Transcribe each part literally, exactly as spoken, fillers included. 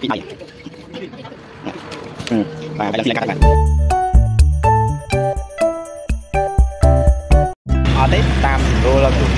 này ừ. Và bây giờ xin các bạn ở đấy tam đô la đủ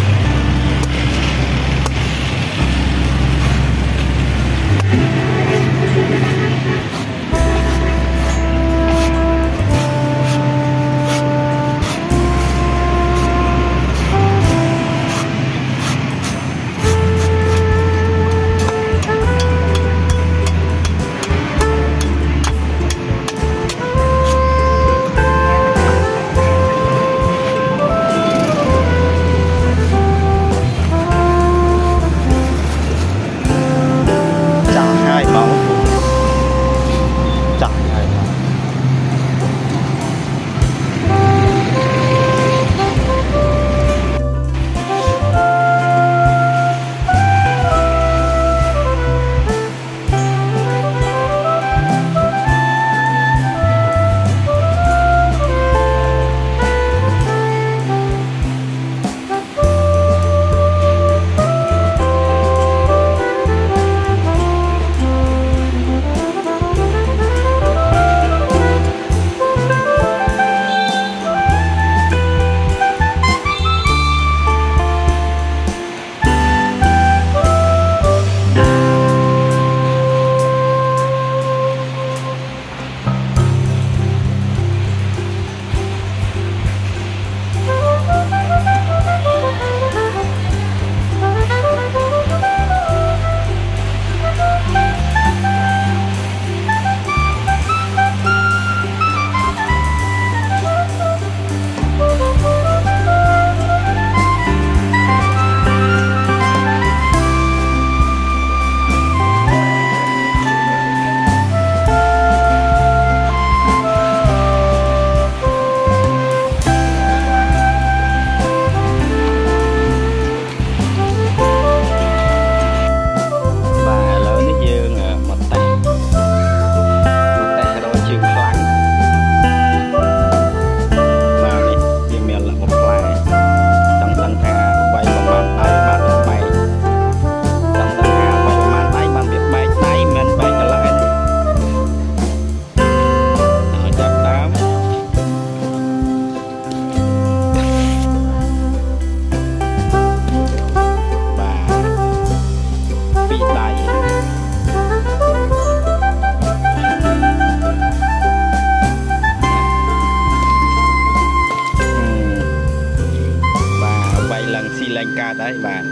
ca đấy bà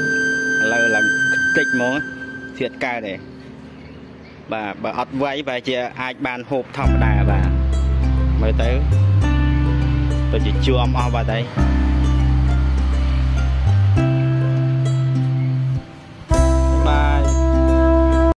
lâu là kịch món thiệt ca này bà bà ọt váy và chị ai bàn hộp thòng đà bà mới tới tôi chỉ chưa om o vào đây